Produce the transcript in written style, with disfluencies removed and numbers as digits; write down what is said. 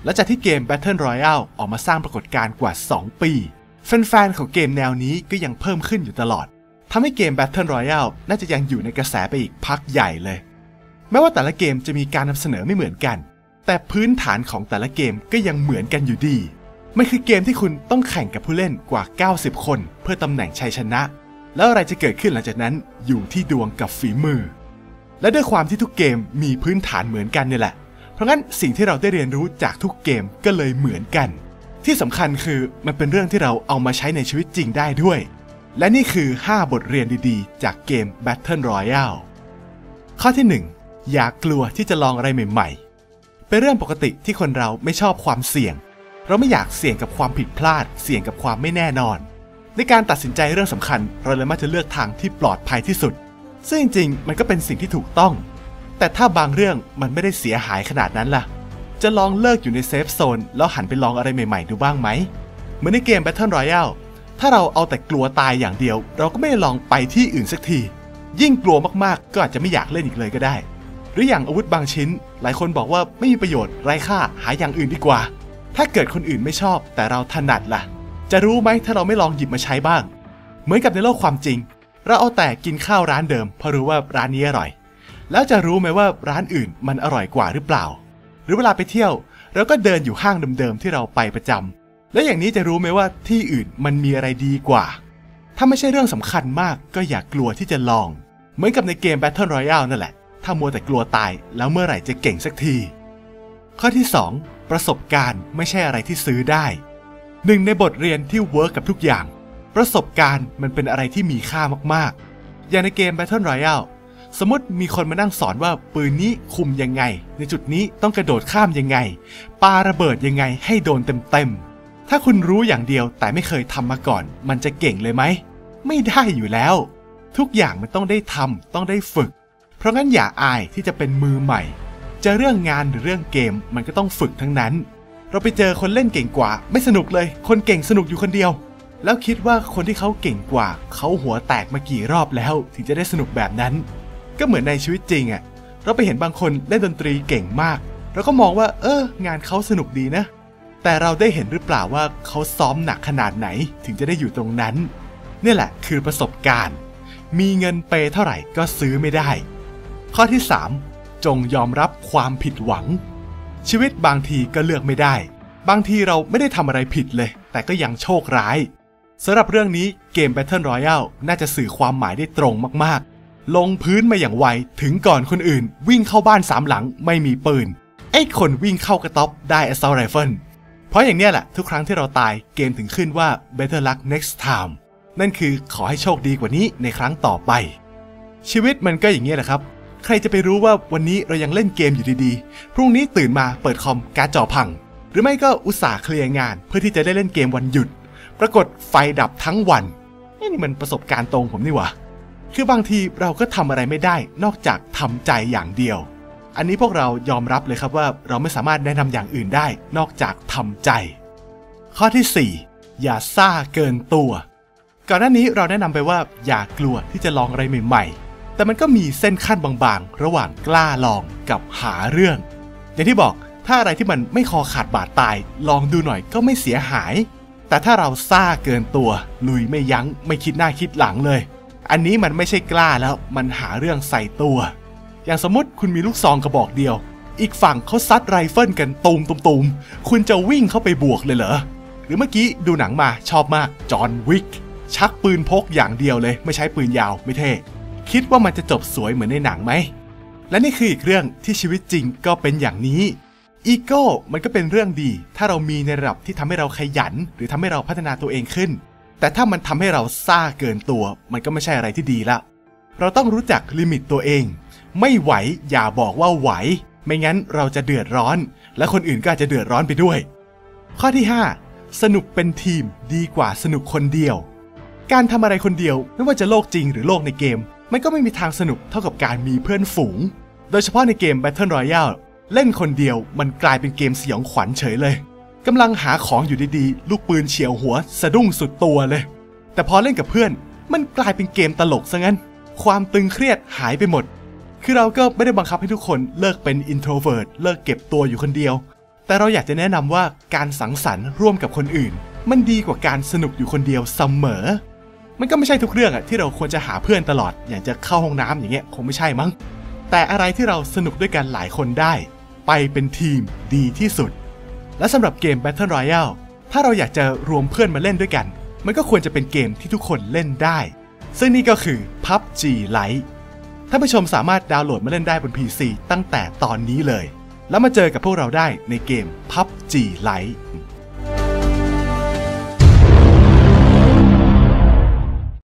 และจากที่เกม Battle Royale ออกมาสร้างปรากฏการณ์กว่า2 ปีแฟนๆของเกมแนวนี้ก็ยังเพิ่มขึ้นอยู่ตลอดทำให้เกม Battle Royale น่าจะยังอยู่ในกระแสไปอีกพักใหญ่เลยแม้ว่าแต่ละเกมจะมีการนำเสนอไม่เหมือนกันแต่พื้นฐานของแต่ละเกมก็ยังเหมือนกันอยู่ดีมันคือเกมที่คุณต้องแข่งกับผู้เล่นกว่า90คนเพื่อตำแหน่งชัยชนะแล้วอะไรจะเกิดขึ้นหลังจากนั้นอยู่ที่ดวงกับฝีมือและด้วยความที่ทุกเกมมีพื้นฐานเหมือนกันนี่แหละเพราะงั้นสิ่งที่เราได้เรียนรู้จากทุกเกมก็เลยเหมือนกันที่สำคัญคือมันเป็นเรื่องที่เราเอามาใช้ในชีวิตจริงได้ด้วยและนี่คือ5บทเรียนดีๆจากเกม Battle Royale ข้อที่1อย่ากลัวที่จะลองอะไรใหม่ๆเป็นเรื่องปกติที่คนเราไม่ชอบความเสี่ยงเราไม่อยากเสี่ยงกับความผิดพลาดเสี่ยงกับความไม่แน่นอนในการตัดสินใจเรื่องสำคัญเราเลยมักจะเลือกทางที่ปลอดภัยที่สุดซึ่งจริงๆมันก็เป็นสิ่งที่ถูกต้องแต่ถ้าบางเรื่องมันไม่ได้เสียหายขนาดนั้นล่ะจะลองเลิกอยู่ในเซฟโซนแล้วหันไปลองอะไรใหม่ๆดูบ้างไหมเหมือนในเกม Battle Royale ถ้าเราเอาแต่กลัวตายอย่างเดียวเราก็ไม่ได้ลองไปที่อื่นสักทียิ่งกลัวมากๆก็อาจจะไม่อยากเล่นอีกเลยก็ได้หรืออย่างอาวุธบางชิ้นหลายคนบอกว่าไม่มีประโยชน์ไร้ค่าหาอย่างอื่นดีกว่าถ้าเกิดคนอื่นไม่ชอบแต่เราถนัดล่ะจะรู้ไหมถ้าเราไม่ลองหยิบมาใช้บ้างเหมือนกับในโลกความจริงเราเอาแต่กินข้าวร้านเดิมเพราะรู้ว่าร้านนี้อร่อยแล้วจะรู้ไหมว่าร้านอื่นมันอร่อยกว่าหรือเปล่าหรือเวลาไปเที่ยวเราก็เดินอยู่ห้างเดิมๆที่เราไปประจำแล้วอย่างนี้จะรู้ไหมว่าที่อื่นมันมีอะไรดีกว่าถ้าไม่ใช่เรื่องสำคัญมากก็อย่ากลัวที่จะลองเหมือนกับในเกม Battle Royale นั่นแหละถ้ามัวแต่กลัวตายแล้วเมื่อไหร่จะเก่งสักทีข้อที่2ประสบการณ์ไม่ใช่อะไรที่ซื้อได้หนึ่งในบทเรียนที่เวิร์กกับทุกอย่างประสบการณ์มันเป็นอะไรที่มีค่ามากๆอย่างในเกม Battle Royale สมมติมีคนมานั่งสอนว่าปืนนี้คุมยังไงในจุดนี้ต้องกระโดดข้ามยังไงปาระเบิดยังไงให้โดนเต็มๆถ้าคุณรู้อย่างเดียวแต่ไม่เคยทำมาก่อนมันจะเก่งเลยไหมไม่ได้อยู่แล้วทุกอย่างมันต้องได้ทำต้องได้ฝึกเพราะงั้นอย่าอายที่จะเป็นมือใหม่จะเรื่องงานหรือเรื่องเกมมันก็ต้องฝึกทั้งนั้นเราไปเจอคนเล่นเก่งกว่าไม่สนุกเลยคนเก่งสนุกอยู่คนเดียวแล้วคิดว่าคนที่เขาเก่งกว่าเขาหัวแตกมากี่รอบแล้วถึงจะได้สนุกแบบนั้นก็เหมือนในชีวิตจริงอ่ะเราไปเห็นบางคนเล่นดนตรีเก่งมากเราก็มองว่างานเขาสนุกดีนะแต่เราได้เห็นหรือเปล่าว่าเขาซ้อมหนักขนาดไหนถึงจะได้อยู่ตรงนั้นนี่แหละคือประสบการณ์มีเงินเปย์เท่าไหร่ก็ซื้อไม่ได้ข้อที่3จงยอมรับความผิดหวังชีวิตบางทีก็เลือกไม่ได้บางทีเราไม่ได้ทำอะไรผิดเลยแต่ก็ยังโชคร้ายสำหรับเรื่องนี้เกม Battle Royale น่าจะสื่อความหมายได้ตรงมากๆลงพื้นมาอย่างไวถึงก่อนคนอื่นวิ่งเข้าบ้าน3หลังไม่มีปืนไอ้คนวิ่งเข้ากระต๊อบได้ Assault Rifle เพราะอย่างเนี้ยแหละทุกครั้งที่เราตายเกมถึงขึ้นว่า Better Luck Next Time นั่นคือขอให้โชคดีกว่านี้ในครั้งต่อไปชีวิตมันก็อย่างนี้แหละครับใครจะไปรู้ว่าวันนี้เรายังเล่นเกมอยู่ดีๆพรุ่งนี้ตื่นมาเปิดคอมการ์ดจอพังหรือไม่ก็อุตส่าห์เคลียร์งานเพื่อที่จะได้เล่นเกมวันหยุดปรากฏไฟดับทั้งวันนี่มันประสบการณ์ตรงผมนี่หว่าคือบางทีเราก็ทำอะไรไม่ได้นอกจากทำใจอย่างเดียวอันนี้พวกเรายอมรับเลยครับว่าเราไม่สามารถแนะนำอย่างอื่นได้นอกจากทำใจข้อที่4อย่าซ่าเกินตัวก่อนหน้านี้เราแนะนำไปว่าอย่ากลัวที่จะลองอะไรใหม่ๆแต่มันก็มีเส้นขั้นบางๆระหว่างกล้าลองกับหาเรื่องอย่างที่บอกถ้าอะไรที่มันไม่คอขาดบาดตายลองดูหน่อยก็ไม่เสียหายแต่ถ้าเราซ่าเกินตัวลุยไม่ยั้งไม่คิดหน้าคิดหลังเลยอันนี้มันไม่ใช่กล้าแล้วมันหาเรื่องใส่ตัวอย่างสมมติคุณมีลูกซองกระบอกเดียวอีกฝั่งเขาซัดไรเฟิลกันตูมคุณจะวิ่งเข้าไปบวกเลยเหรอหรือเมื่อกี้ดูหนังมาชอบมากจอห์นวิกชักปืนพกอย่างเดียวเลยไม่ใช้ปืนยาวไม่เท่คิดว่ามันจะจบสวยเหมือนในหนังไหมและนี่คืออีกเรื่องที่ชีวิตจริงก็เป็นอย่างนี้อีโก้มันก็เป็นเรื่องดีถ้าเรามีในระดับที่ทำให้เราขยันหรือทำให้เราพัฒนาตัวเองขึ้นแต่ถ้ามันทำให้เราซ่าเกินตัวมันก็ไม่ใช่อะไรที่ดีละเราต้องรู้จักลิมิตตัวเองไม่ไหวอย่าบอกว่าไหวไม่งั้นเราจะเดือดร้อนและคนอื่นก็อาจจะเดือดร้อนไปด้วยข้อที่5สนุกเป็นทีมดีกว่าสนุกคนเดียวการทำอะไรคนเดียวไม่ว่าจะโลกจริงหรือโลกในเกมมันก็ไม่มีทางสนุกเท่ากับการมีเพื่อนฝูงโดยเฉพาะในเกม Battle Royale เล่นคนเดียวมันกลายเป็นเกมสยองขวัญเฉยเลยกำลังหาของอยู่ดีๆลูกปืนเฉี่ยวหัวสะดุ้งสุดตัวเลยแต่พอเล่นกับเพื่อนมันกลายเป็นเกมตลกซะงั้นความตึงเครียดหายไปหมดคือเราก็ไม่ได้บังคับให้ทุกคนเลิกเป็น introvert เลิกเก็บตัวอยู่คนเดียวแต่เราอยากจะแนะนำว่าการสังสรรค์ร่วมกับคนอื่นมันดีกว่าการสนุกอยู่คนเดียวเสมอมันก็ไม่ใช่ทุกเรื่องที่เราควรจะหาเพื่อนตลอดอย่างจะเข้าห้องน้ำอย่างเงี้ยคงไม่ใช่มั้งแต่อะไรที่เราสนุกด้วยกันหลายคนได้ไปเป็นทีมดีที่สุดและสำหรับเกม Battle Royale ถ้าเราอยากจะรวมเพื่อนมาเล่นด้วยกันมันก็ควรจะเป็นเกมที่ทุกคนเล่นได้ซึ่งนี่ก็คือ PUBG Lite ท่านผู้ชมสามารถดาวน์โหลดมาเล่นได้บน PC ตั้งแต่ตอนนี้เลยแล้วมาเจอกับพวกเราได้ในเกม PUBG Lite